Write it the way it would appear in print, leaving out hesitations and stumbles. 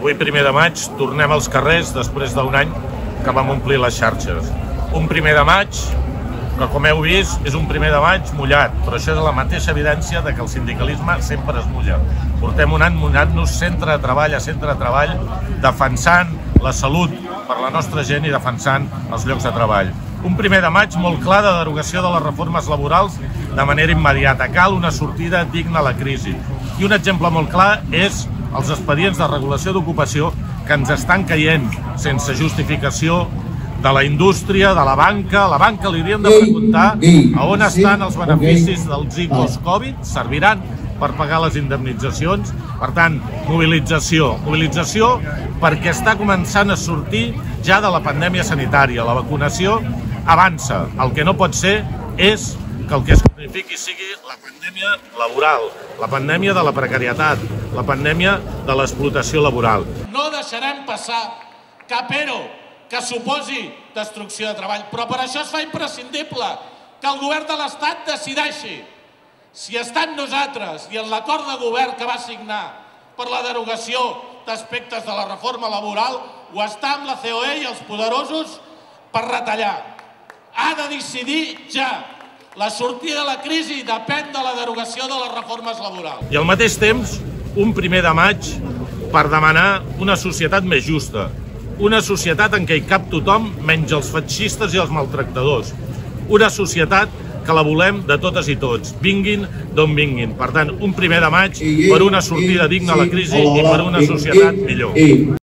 Avui, 1er de maig, tornem als carrers després d'un any que vam omplir les xarxes. Un 1er de maig que, com heu vist, és un 1er de maig mullat, però això és la mateixa evidència de que el sindicalisme sempre es mulla. Portem un any mullant-nos centre de treball, defensant la salut per la nostra gent i defensant els llocs de treball. Un 1er de maig molt clar de derogació de les reformes laborals de manera immediata. Cal una sortida digna a la crisi. I un exemple molt clar és els expedients de regulació d'ocupació que ens estan caient sense justificació de la indústria, de la banca. A la banca li hauríem de preguntar a on estan els beneficis dels ICOs Covid, serviran per pagar les indemnitzacions. Per tant, mobilització. Mobilització perquè està començant a sortir ja de la pandèmia sanitària. La vacunació avança. El que no pot ser és que el que es cronifiqui sigui la pandèmia laboral, la pandèmia de la precarietat, la pandèmia de l'explotació laboral. No deixarem passar cap ERO que suposi destrucció de treball, però per això es fa imprescindible que el govern de l'Estat decideixi si està en nosaltres i en l'acord de govern que va signar per la derogació d'aspectes de la reforma laboral o està amb la COE i els poderosos per retallar. Ha de decidir ja. La sortida de la crisi depèn de la derogació de les reformes laborals. I al mateix temps, un 1er de maig per demanar una societat més justa. Una societat en què hi cap tothom menys els feixistes i els maltractadors. Una societat que la volem de totes i tots, vinguin d'on vinguin. Per tant, un 1er de maig per una sortida digna a la crisi i per una societat millor.